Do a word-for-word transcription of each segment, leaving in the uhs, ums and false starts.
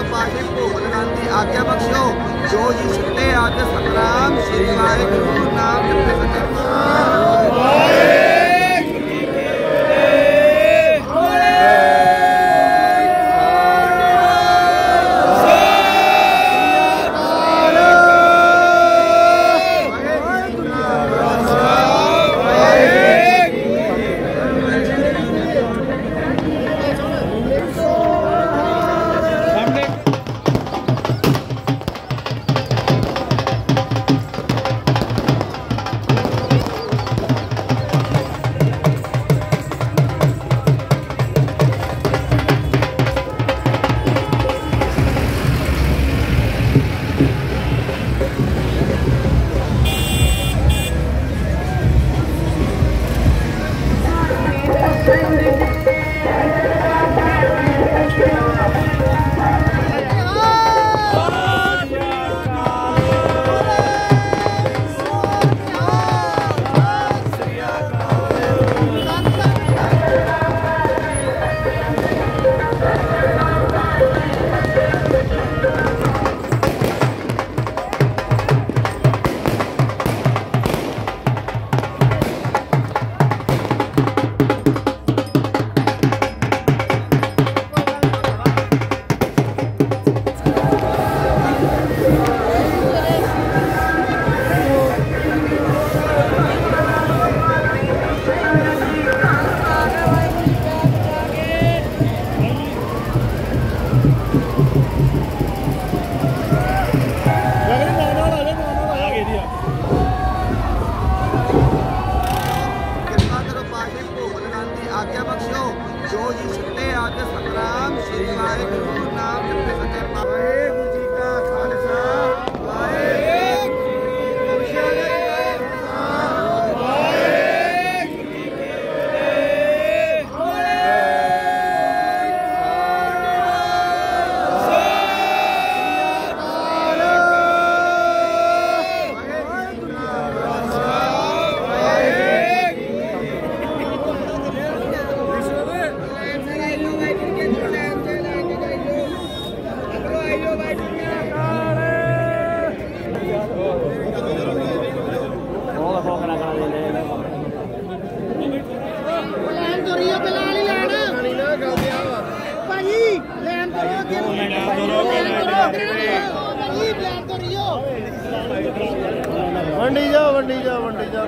पासे भोग लगाने की आज्ञा बख्शो। जो जी सिद्धे आदि सतनाम श्री वाहिगुरु नाम जपे सच्चे आज्ञा बख्शो। जो जी सिद्धे आदि सतनाम श्री वाहिगुरु नाम जपे सच्चे वाहिगुरु जी का खालसा वाहिगुरु वंडी जा वंडी जा वंडी जा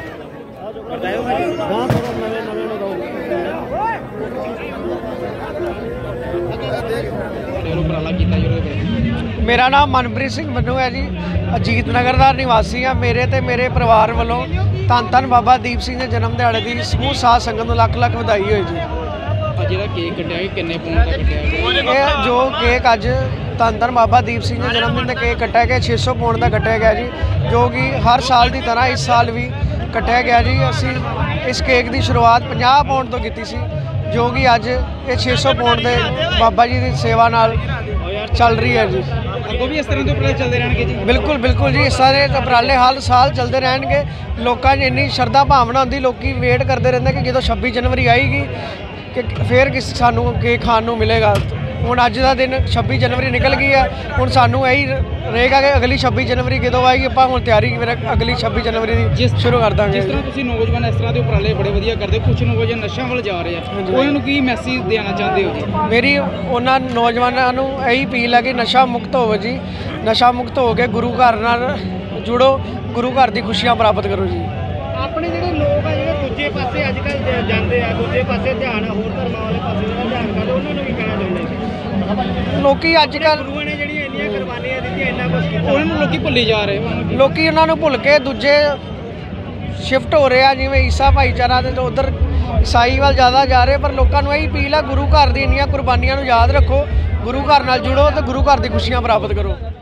मेरा नाम मनप्रीत सिंह मन्नू है जी। अजीत नगर का निवासी हाँ। मेरे ते मेरे परिवार वालों धन धन बाबा दीप सिंह के जन्म दिहाड़े की समूह साध संगत को लख लख बधाई होई जी। केक कटिया किन्ने पौंड दा कटिया जो केक अज धन धन बाबा दीप सिंह के जन्मदिन का केक कटिया गया छे सौ पौंड का कटिया गया जी, जो कि हर साल की तरह इस साल भी कटिया गया जी। असी इस केक की शुरुआत पचास पौंड तो की सी, जो कि अज ये छे सौ पौंड के बाबा जी की सेवा नाल चल रही है जी। अगों भी इस तरह के उपराले चलते रहेंगे जी? बिल्कुल बिल्कुल जी, इस सारे उपराले हर साल चलते रहेंगे। लोगों की इन्नी श्रद्धा भावना होती, लोग वेट करते रहते कि जो छब्बी जनवरी आएगी कि फिर किस सानू केक खाण नूं मिलेगा। हुण अज का दिन छब्बी जनवरी निकल गई है, हुण सानू यही रहेगा कि अगली छब्बी जनवरी कदों आएगी। आपां हुण तैयारी अगली छब्बी जनवरी की शुरू कर देंगे। जिस तरह तुसीं नौजवान इस तरह के उपराले बड़े वधिया करदे, कुछ नौजवान नशा वाल जा रहे हैं, उन्हां नूं की मैसेज देना चाहते हो जी? मेरी उन्हां नौजवानों नूं यही अपील है कि नशा मुक्त हो जी, नशा मुक्त हो के गुरु घर नाल जुड़ो, गुरु घर की खुशियां प्राप्त करो जी। अपने ਜਿਹੜੇ ਲੋਕ ਆ ਜਿਹੜੇ ਦੂਜੇ ਪਾਸੇ ਅੱਜ ਕੱਲ ਜਾਂਦੇ ਆ, ਦੂਜੇ ਪਾਸੇ ਧਿਆਨ ਹੋਰ ਧਰਮਾਂ ਵਾਲੇ ਪਾਸੇ ਜਿਹੜਾ ਧਿਆਨ ਕਰਦੇ, ਉਹਨਾਂ ਨੂੰ ਵੀ ਕਹਿਣਾ ਚਾਹੁੰਦੇ ਲੋਕੀ ਅੱਜ ਕੱਲ ਗੁਰੂਆਂ ਨੇ ਜਿਹੜੀਆਂ ਇੰਨੀਆਂ ਕੁਰਬਾਨੀਆਂ ਦਿੱਤੀਆਂ, ਇੰਨਾ ਕੁਝ ਕੀਤਾ, ਉਹਨਾਂ ਨੂੰ ਲੋਕੀ ਭੁੱਲੀ ਜਾ ਰਹੇ। ਲੋਕੀ ਉਹਨਾਂ ਨੂੰ ਭੁੱਲ ਕੇ ਦੂਜੇ शिफ्ट हो रहे हैं, जिवें ईसा भाईचारा दे उधर ईसाई वाल ज़्यादा जा रहे, पर लोगों को यही अपील है गुरु घर दी इन्नियां कुर्बानियां नूं याद रखो, गुरु घर नाल जुड़ो तो गुरु घर दी खुशियां प्राप्त करो।